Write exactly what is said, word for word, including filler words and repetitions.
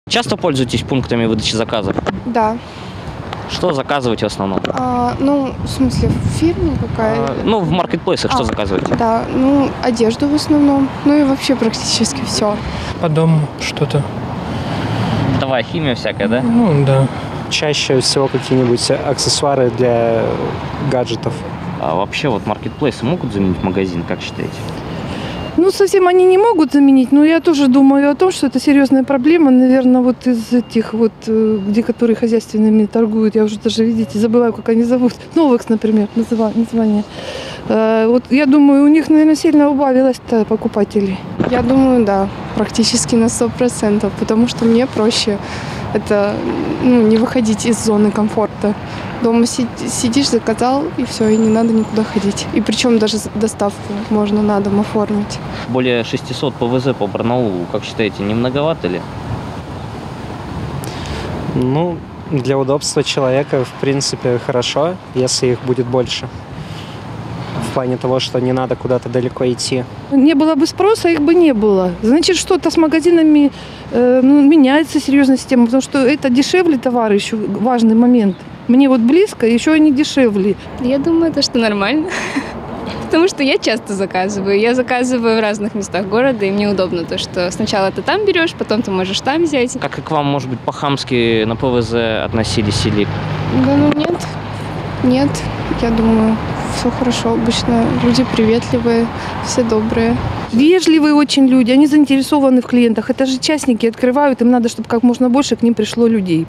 Часто пользуетесь пунктами выдачи заказов? Да. Что заказываете в основном? А, ну, в смысле, в фирме какая? А, ну, в маркетплейсах А, что заказываете? Да, ну, одежду в основном, ну и вообще практически все. По дому что-то. Бытовая химия всякая, да? Ну, да. Чаще всего какие-нибудь аксессуары для гаджетов. А вообще вот маркетплейсы могут заменить магазин, как считаете? Ну, совсем они не могут заменить, но я тоже думаю о том, что это серьезная проблема. Наверное, вот из этих вот, где которые хозяйственными торгуют, я уже даже, видите, забываю, как они зовут. Новекс, например, название. Вот я думаю, у них, наверное, сильно убавилось-то покупателей. Я думаю, да, практически на сто процентов, потому что мне проще это, ну, не выходить из зоны комфорта. Дома сидишь, заказал, и все, и не надо никуда ходить. И причем даже доставку можно на дом оформить. Более шестисот ПВЗ по Барнаулу, как считаете, не многовато ли? Ну, для удобства человека, в принципе, хорошо, если их будет больше. В плане того, что не надо куда-то далеко идти. Не было бы спроса, их бы не было. Значит, что-то с магазинами э, ну, меняется серьезная система, потому что это дешевле товары, еще важный момент. Мне вот близко, еще они дешевле. Я думаю, это что нормально. Потому что я часто заказываю. Я заказываю в разных местах города, и мне удобно то, что сначала ты там берешь, потом ты можешь там взять. Как и к вам, может быть, по-хамски на ПВЗ относились или... Да ну нет, нет, я думаю, все хорошо. Обычно люди приветливые, все добрые. Вежливые очень люди, они заинтересованы в клиентах. Это же частники открывают, им надо, чтобы как можно больше к ним пришло людей.